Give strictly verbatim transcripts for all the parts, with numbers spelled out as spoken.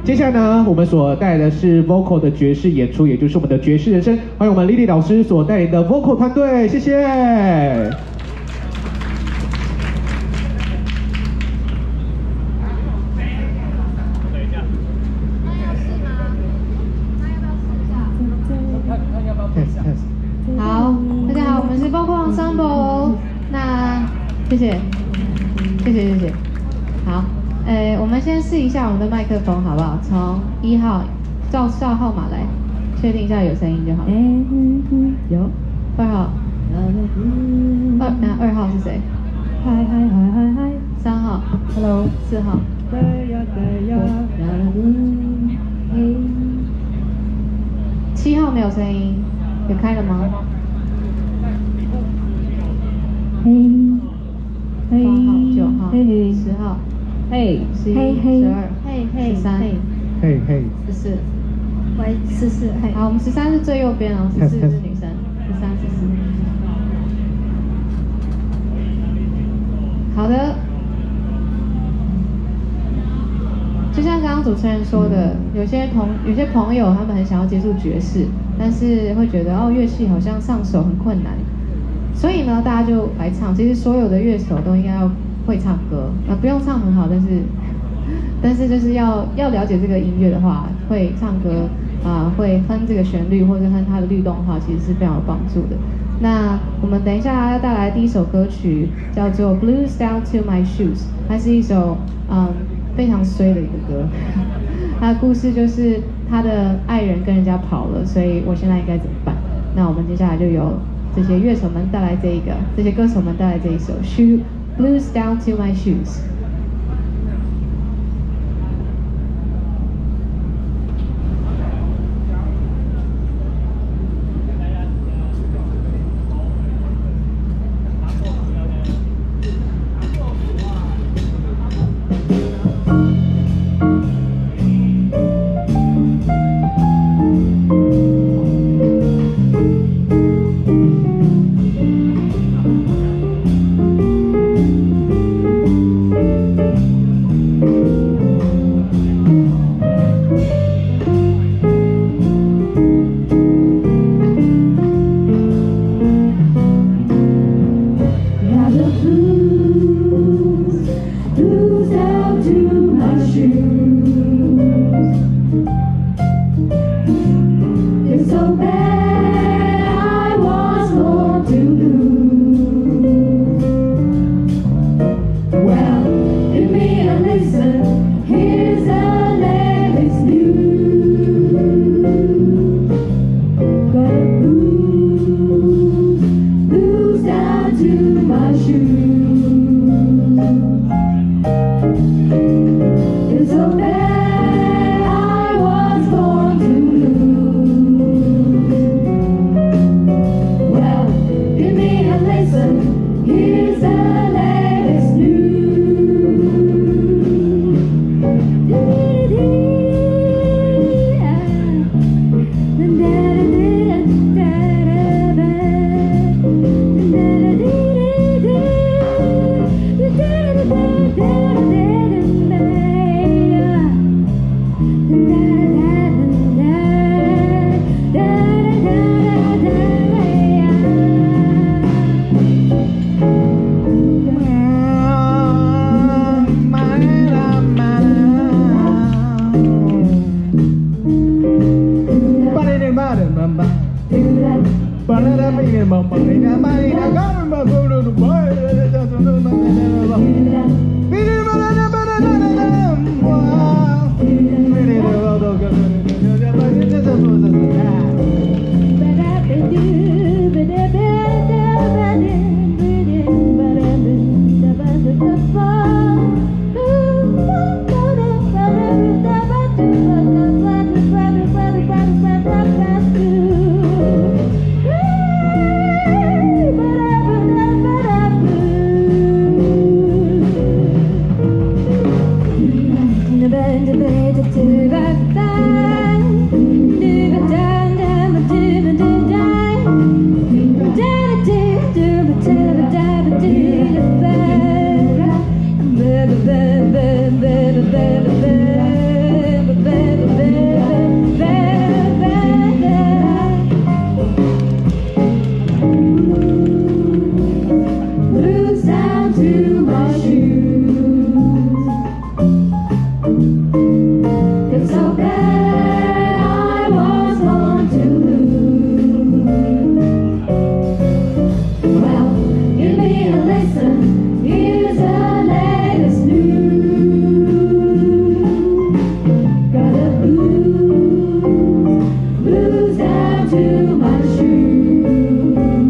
接下来呢，我们所带来的是 vocal 的爵士演出，也就是我们的爵士人生。欢迎我们 Lily 老师所带领的 vocal 团队，谢谢。 好，大家好，我们是vocal ensemble。那谢谢，谢谢谢谢。好，呃，我们先试一下我们的麦克风好不好？从一号照照号码来，确定一下有声音就好。有。二号。二那二号是谁？嗨嗨嗨嗨嗨。三号。Hello。四号。七号没有声音，有开了吗？嘿，八号、九号、十号、嘿、十一、十二、嘿、嘿、十三、 嘿、嘿、 十四、喂、十四、嘿。好，我们十三是最右边哦，十四是女生，十三、十四。好的。就像刚刚主持人说的，有些同有些朋友他们很想要接触爵士，但是会觉得哦乐器好像上手很困难，所以呢大家就来唱。其实所有的乐手都应该要会唱歌，呃不用唱很好，但是但是就是要要了解这个音乐的话，会唱歌啊、呃，会哼这个旋律或者哼它的律动的话，其实是非常有帮助的。那我们等一下要带来第一首歌曲叫做《Blues Down to My Shoes》，它是一首嗯。非常衰的一个歌，他的故事就是他的爱人跟人家跑了，所以我现在应该怎么办？那我们接下来就由这些乐手们带来这一个，这些歌手们带来这一首《Shoe Blues Down to My Shoes》。 baby, baby, baby, baby, baby. so bad I was born to lose. Well, give me a lesson, here's the latest news. Got the blues, blues down to my shoes.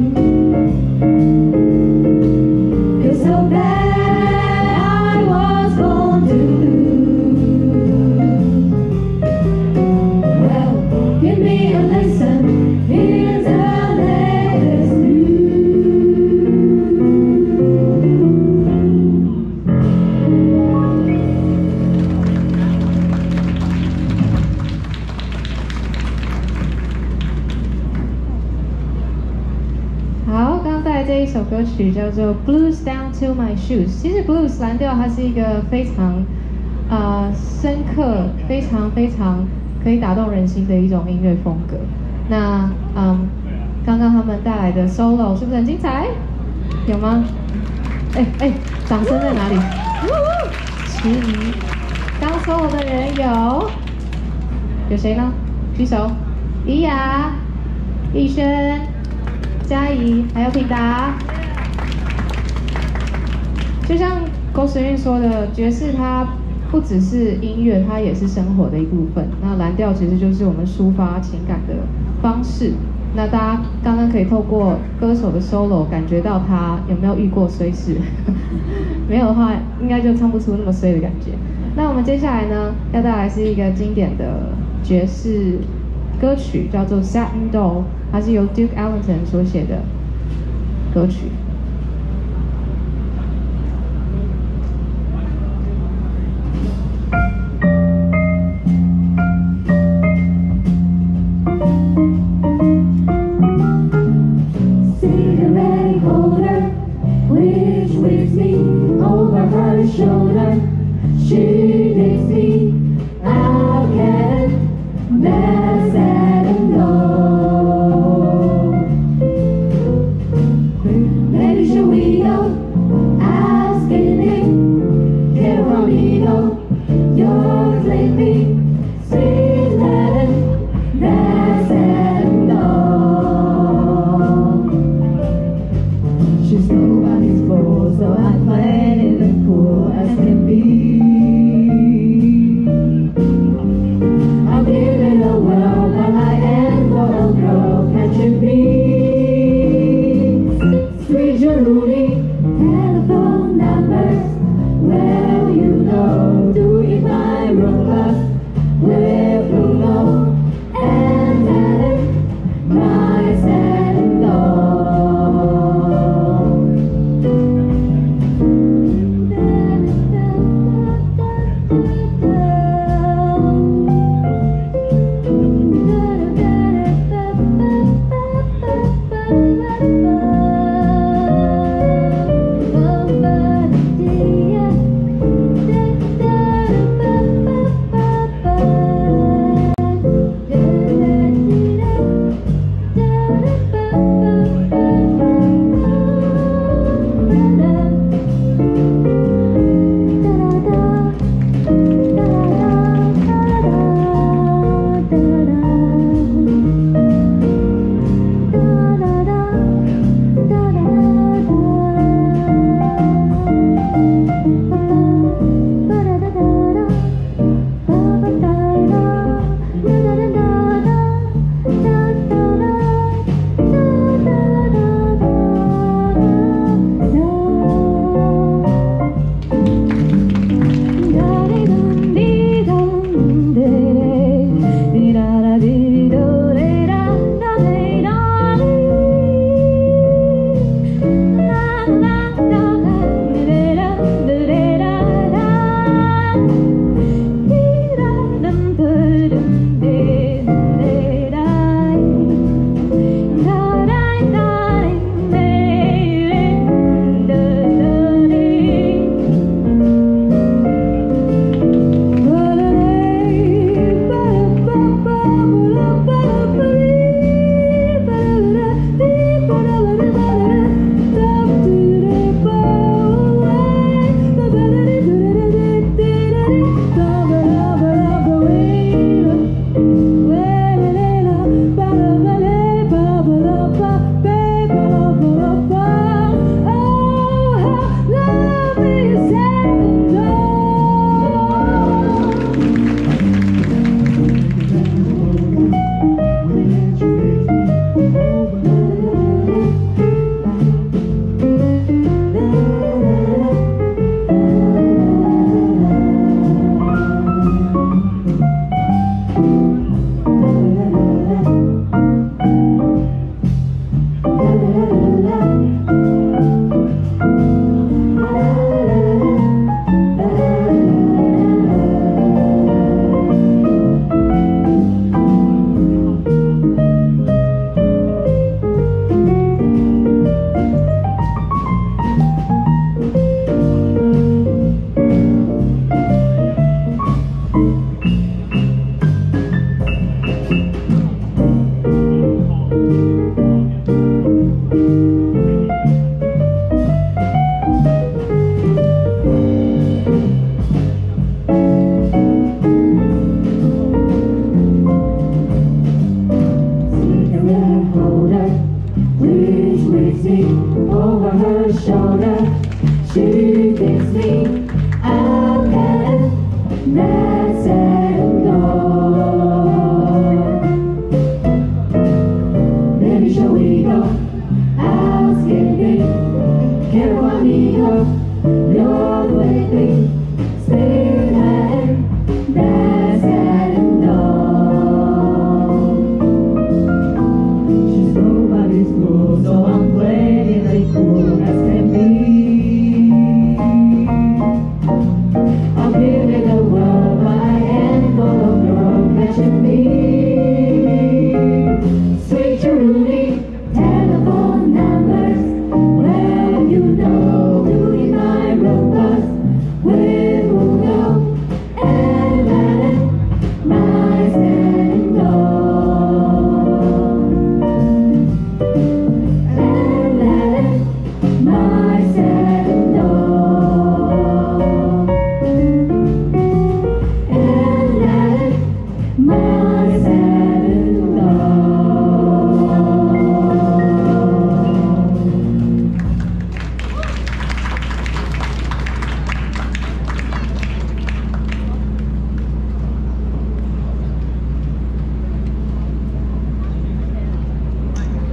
Feel so bad I was born to lose. Well, give me a lesson, here's the latest news. 好，刚刚带来这一首歌曲叫做《Blues Down to My Shoes》。其实 blues 蓝调它是一个非常呃深刻、非常非常可以打动人心的一种音乐风格。那嗯，刚刚他们带来的 solo 是不是很精彩？有吗？哎哎，掌声在哪里？迟疑。刚 solo 的人有有谁呢？举手。怡雅、逸轩、嘉怡，还有品达。就像郭时运说的，爵士它不只是音乐，它也是生活的一部分。那蓝调其实就是我们抒发情感的方式。那大家刚刚可以透过歌手的 solo 感觉到他有没有遇过衰事？没有的话，应该就唱不出那么衰的感觉。那我们接下来呢，要带来是一个经典的爵士歌曲，叫做《Satin Doll》，它是由 Duke Ellington 所写的歌曲。 Cigarette holder, which whips me over her shoulder. She takes me out and that's sad and low. Maybe should we go asking it? Get from me go, you're sleepy, sweet Latin, that's sad and low. She's nobody's fool, so I'm playing in the pool as can be. I'm giving the world all I am for a girl, can't you be? Sweet Jeruni, telephone numbers, well you know, doing my room class, where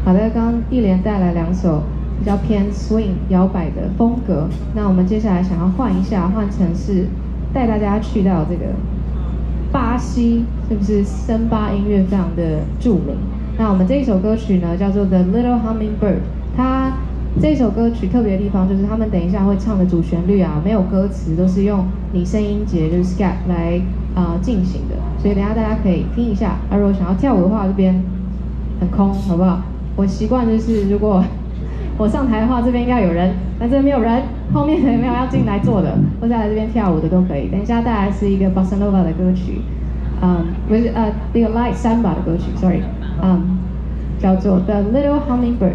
好的，刚刚一连带来两首比较偏 swing 摇摆的风格，那我们接下来想要换一下，换成是带大家去到这个巴西，是不是森巴音乐非常的著名？那我们这一首歌曲呢，叫做 The Little Hummingbird， 它这首歌曲特别的地方就是他们等一下会唱的主旋律啊，没有歌词，都是用拟声音节就是 scat 来啊、呃、进行的，所以等一下大家可以听一下。那如果想要跳舞的话，这边很空，好不好？我习惯就是如果我上台的话，这边应该有人，但这边没有人，后面也没有要进来坐的，或者来这边跳舞的都可以。等一下带来是一个 Bossa Nova 的歌曲，嗯，不是呃，一个 Light Samba 的歌曲 ，sorry， 嗯，叫做 The Little Hummingbird。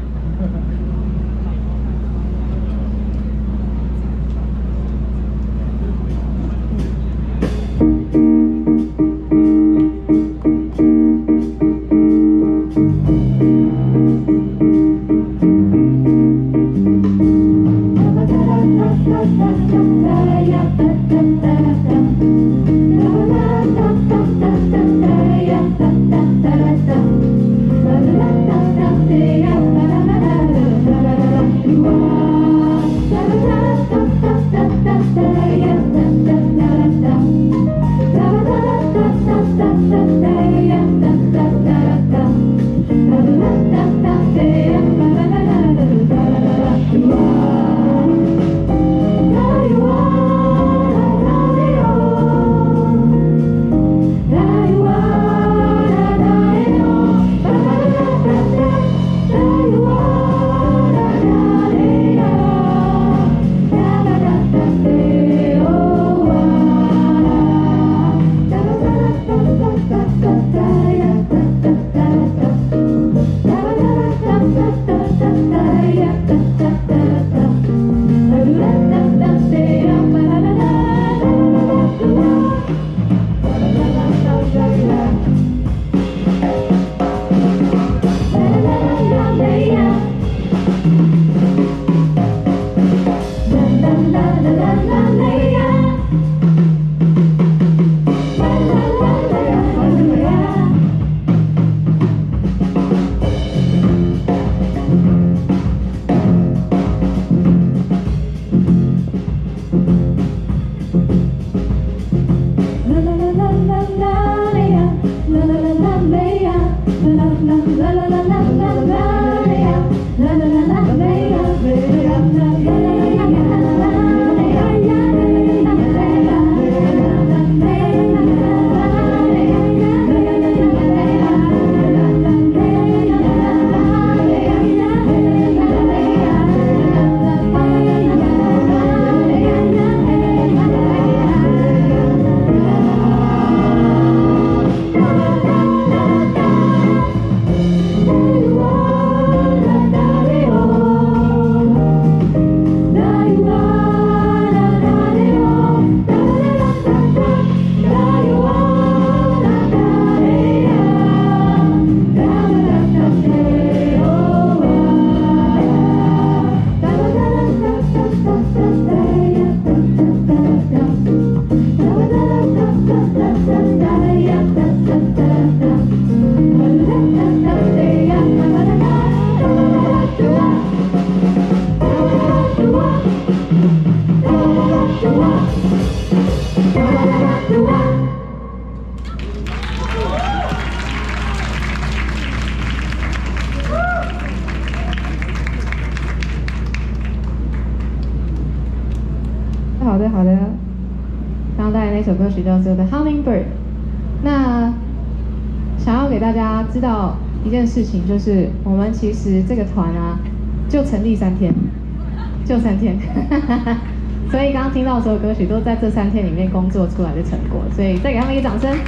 好的好的，刚刚带来那首歌曲叫做《The Hummingbird》。那想要给大家知道一件事情，就是我们其实这个团啊，就成立三天，就三天，所以刚刚听到所有歌曲都在这三天里面工作出来的成果，所以再给他们一个掌声。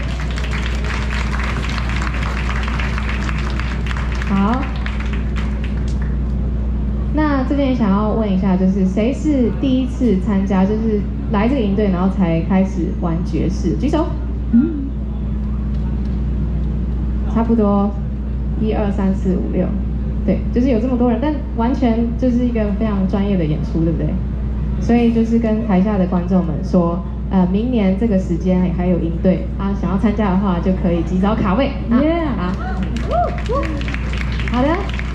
好。那这边也想要问一下，就是谁是第一次参加，就是来这个营队，然后才开始玩爵士？举手。嗯，差不多，一二三四五六，对，就是有这么多人，但完全就是一个非常专业的演出，对不对？所以就是跟台下的观众们说，呃，明年这个时间还有营队啊，想要参加的话就可以及早卡位。Yeah，好，好的。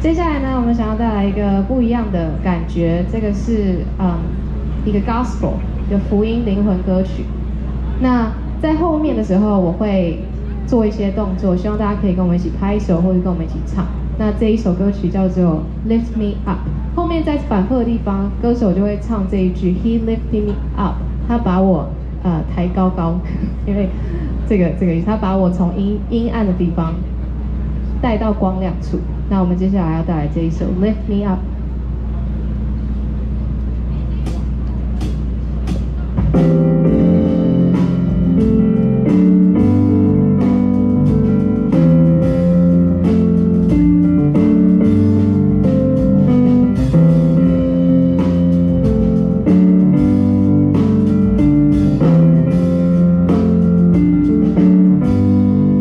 接下来呢，我们想要带来一个不一样的感觉，这个是嗯一个 gospel 一个福音灵魂歌曲。那在后面的时候，我会做一些动作，希望大家可以跟我们一起拍手，或者跟我们一起唱。那这一首歌曲叫做 Lift Me Up， 后面在反复的地方，歌手就会唱这一句 He lifted me up， 他把我呃抬高高，因为这个这个意思，他把我从阴阴暗的地方带到光亮处。那我们接下来要带来这一首 Lift Me Up。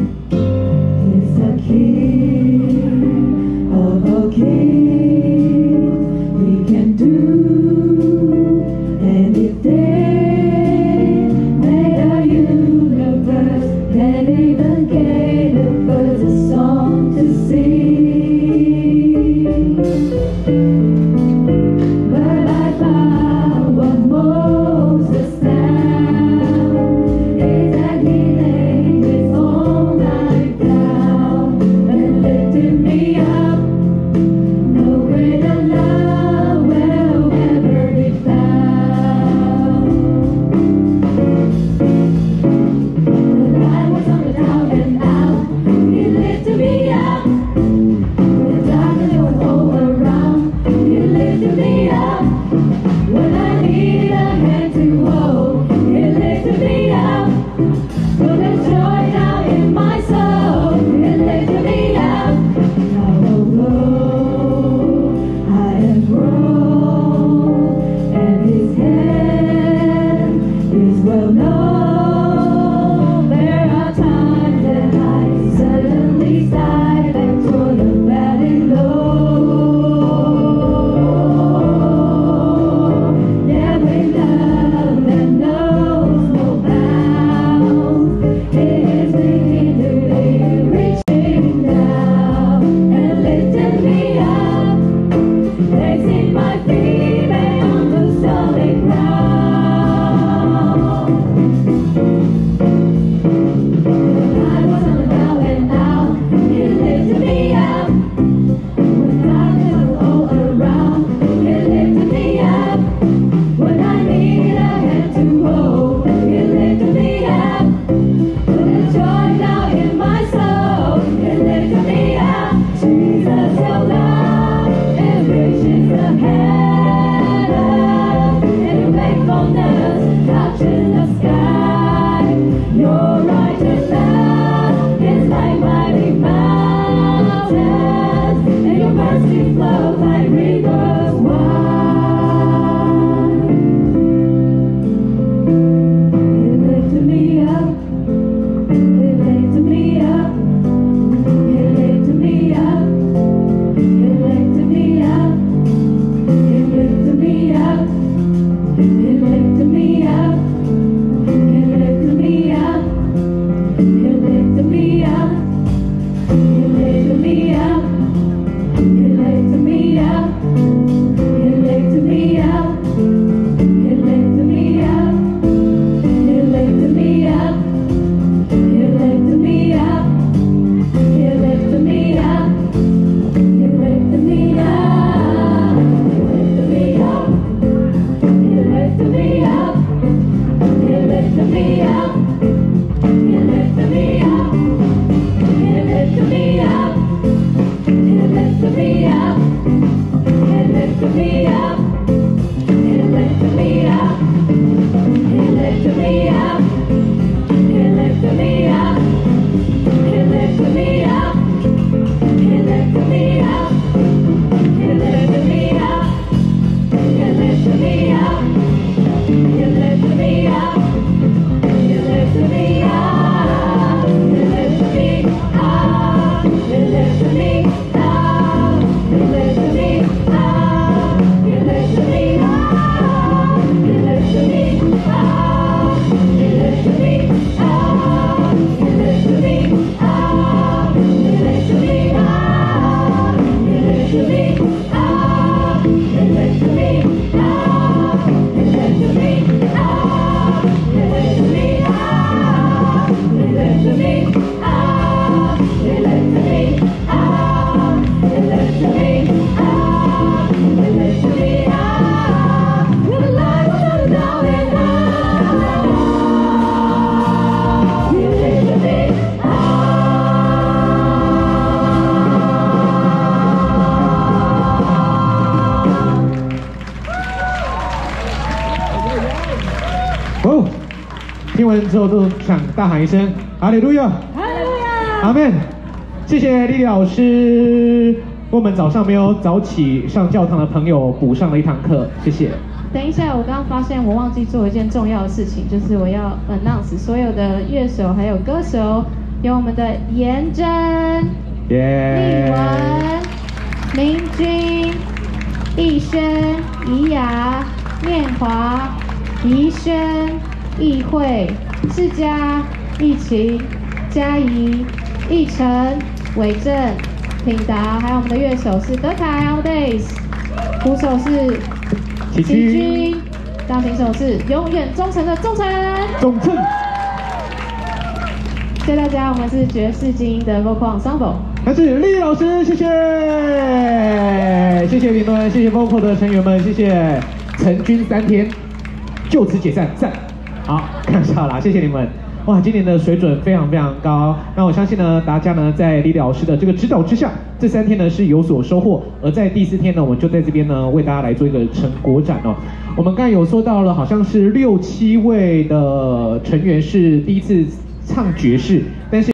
He's the King of all kings. 完之后都想大喊一声哈利路亚， 哈利路亚， 阿门。谢谢莉莉老师，为我们早上没有早起上教堂的朋友补上了一堂课，谢谢。 等一下，我刚刚发现我忘记做一件重要的事情，就是我要 announce 所有的乐手还有歌手，有我们的颜真、 耶、 丽文、明君、逸轩、怡雅、念华、怡轩、易慧、世佳、易晴、嘉怡、逸晨、伟正、品达，还有我们的乐手是德凯 Amadeus， 鼓手是齐齐君，钢琴手是永远忠诚的忠诚。 总称。 谢谢大家，我们是爵士精英的 Vocal Ensemble。 还是莉莉老师，谢谢，谢谢你们，谢谢 Vocal 的成员们，谢谢成军三天，就此解散，散。好，开玩笑啦，谢谢你们。哇，今年的水准非常非常高，那我相信呢，大家呢在莉莉老师的这个指导之下，这三天呢是有所收获，而在第四天呢，我们就在这边呢为大家来做一个成果展哦。我们刚才有说到了，好像是六七位的成员是第一次唱爵士，但是